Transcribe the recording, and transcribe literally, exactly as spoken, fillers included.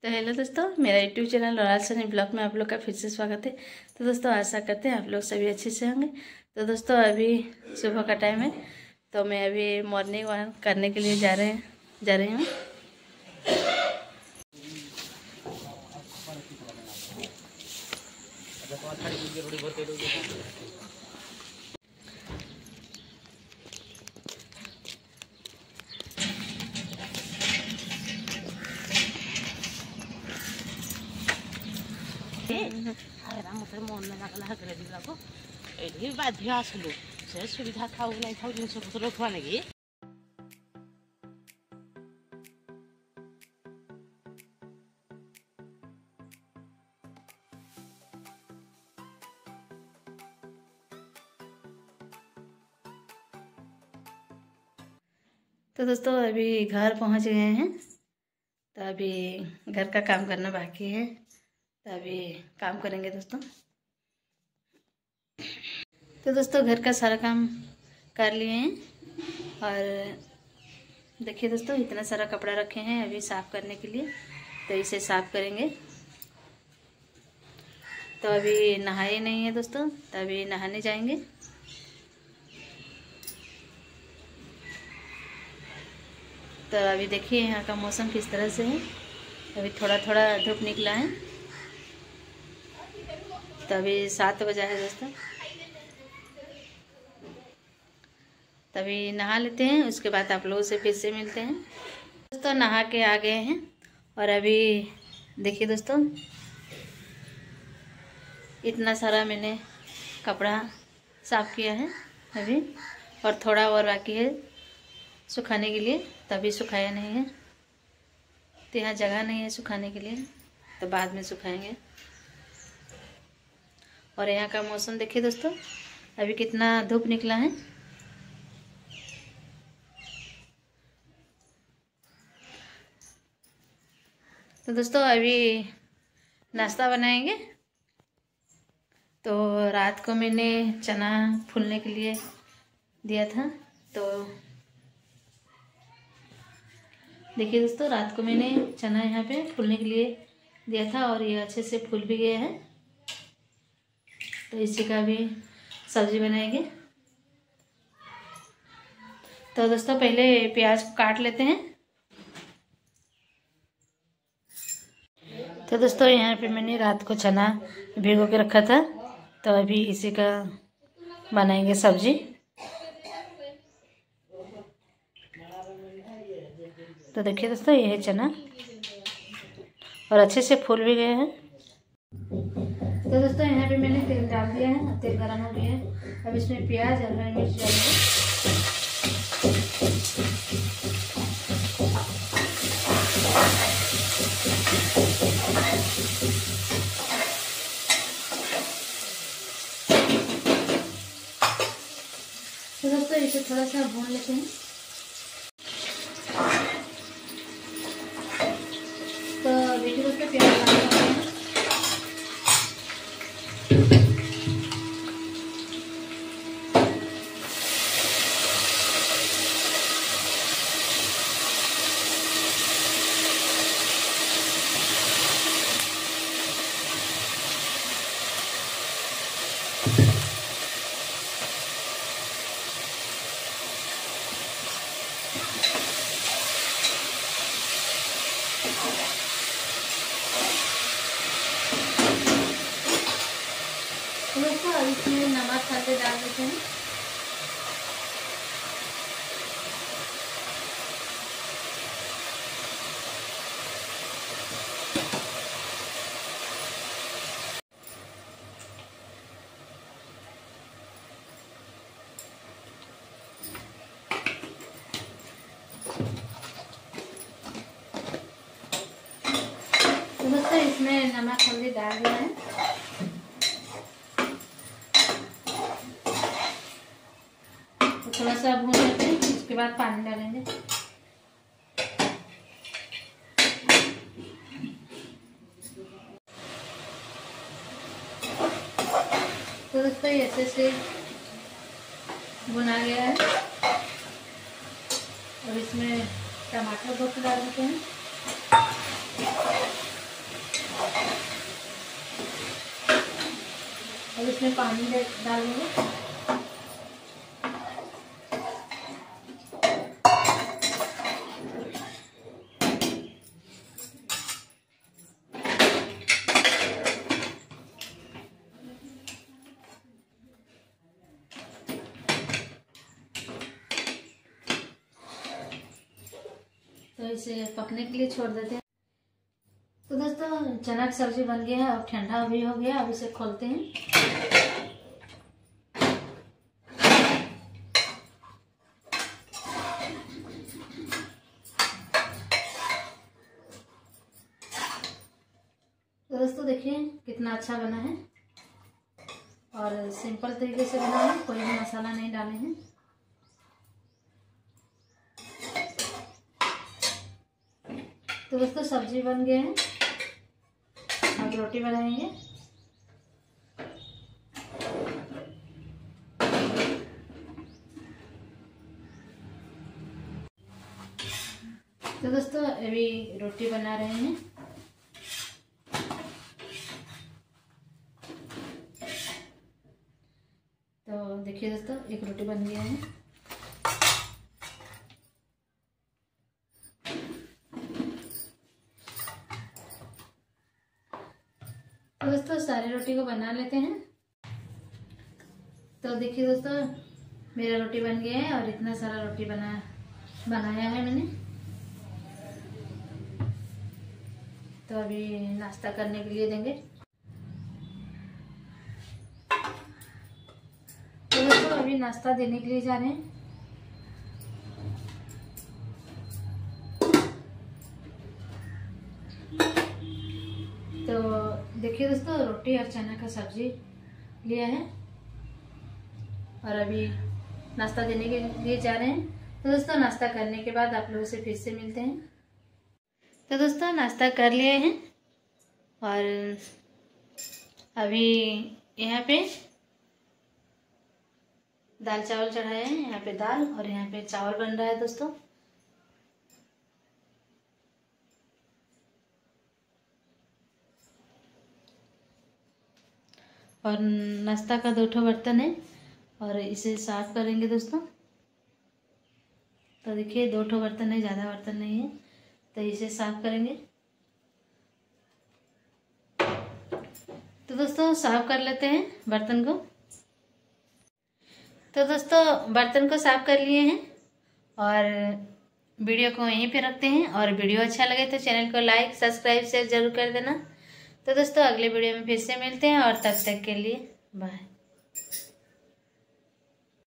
तो हेलो दोस्तों, मेरा YouTube channel Raj Sunny blog में आप लोग का फिर से स्वागत है। तो दोस्तों आशा करते हैं आप लोग सभी अच्छे से होंगे। तो दोस्तों अभी सुबह का टाइम है, तो मैं अभी मॉर्निंग वॉक करने के लिए जा रहे हैं जा रही हूँ। मत मन लगला हकरे दिलाको एठी बाध्य आसलु से सुविधा थाउ नै थाउ जिनिस पत्र रखवा नेकी। तो दोस्तों अभी घर पहुंच गए हैं, तो अभी घर का काम करना बाकी है, तो अभी काम करेंगे दोस्तों। तो दोस्तों घर का सारा काम कर लिए हैं और देखिए दोस्तों इतना सारा कपड़ा रखे हैं अभी साफ़ करने के लिए, तो इसे साफ़ करेंगे। तो अभी नहाए नहीं है दोस्तों, तो अभी नहाने जाएंगे। तो अभी देखिए यहाँ का मौसम किस तरह से है, अभी थोड़ा थोड़ा धूप निकला है। तो अभी सात बजा है दोस्तों, तभी नहा लेते हैं, उसके बाद आप लोगों से फिर से मिलते हैं। दोस्तों नहा के आ गए हैं और अभी देखिए दोस्तों इतना सारा मैंने कपड़ा साफ़ किया है अभी, और थोड़ा और बाकी है सुखाने के लिए, तभी सुखाया नहीं है। तो यहाँ जगह नहीं है सुखाने के लिए, तो बाद में सुखाएंगे। और यहाँ का मौसम देखिए दोस्तों अभी कितना धूप निकला है। तो दोस्तों अभी नाश्ता बनाएंगे। तो रात को मैंने चना फूलने के लिए दिया था, तो देखिए दोस्तों रात को मैंने चना यहाँ पे फूलने के लिए दिया था और ये अच्छे से फूल भी गया है। तो इसी का भी सब्जी बनाएंगे। तो दोस्तों पहले प्याज को काट लेते हैं। तो दोस्तों यहाँ पे मैंने रात को चना भिगो के रखा था, तो अभी इसी का बनाएंगे सब्जी। तो देखिए दोस्तों ये है चना और अच्छे से फूल भी गए हैं। तो दोस्तों यहाँ पे मैंने तेल डाल दिया है, तेल गरम हो गया है। अब इसमें प्याज और हरी मिर्च डालेंगे। तो दोस्तों इसे थोड़ा सा भून लेते हैं। तो देखिए दोस्तों प्याज डाल देते हैं। तो दोस्तों अब इसमें नमक हल्दी डाल देते हैं। तो दोस्तों इसमें नमक हल्दी डाल दिया है। तो थोड़ा सा भून लेते हैं, उसके बाद पानी डालेंगे। तो दोस्तों ऐसे से भुना गया है। अब इसमें टमाटर बहुत डाल देते हैं। इसमें पानी डाल देंगे। तो इसे पकने के लिए छोड़ देते हैं। तो दोस्तों चना की सब्जी बन गया है, अब ठंडा भी हो गया। अब इसे खोलते हैं। तो दोस्तों देखिए कितना अच्छा बना है और सिंपल तरीके से बना है, कोई भी मसाला नहीं डाले हैं। तो दोस्तों सब्जी बन गए हैं, अब रोटी बनाएंगे। तो दोस्तों अभी रोटी बना रहे हैं। तो देखिए दोस्तों एक रोटी बन गया है। तो दोस्तों सारे रोटी को बना लेते हैं। तो देखिए दोस्तों मेरा रोटी बन गया है और इतना सारा रोटी बना बनाया है मैंने। तो अभी नाश्ता करने के लिए देंगे। तो दोस्तों अभी नाश्ता देने के लिए जा रहे हैं। तो देखिए दोस्तों रोटी और चना का सब्जी लिया है और अभी नाश्ता देने के लिए जा रहे हैं। तो दोस्तों नाश्ता करने के बाद आप लोगों से फिर से मिलते हैं। तो दोस्तों नाश्ता कर लिए हैं और अभी यहाँ पे दाल चावल चढ़ाए हैं। यहाँ पे दाल और यहाँ पे चावल बन रहा है दोस्तों। और नाश्ता का दो ठो बर्तन है और इसे साफ करेंगे दोस्तों। तो देखिए दो ठो बर्तन है, ज़्यादा बर्तन नहीं है, तो इसे साफ करेंगे। तो दोस्तों साफ कर लेते हैं बर्तन को। तो दोस्तों बर्तन को साफ कर लिए हैं और वीडियो को यहीं पे रखते हैं। और वीडियो अच्छा लगे तो चैनल को लाइक सब्सक्राइब शेयर जरूर कर देना। तो दोस्तों अगले वीडियो में फिर से मिलते हैं और तब तक के लिए बाय।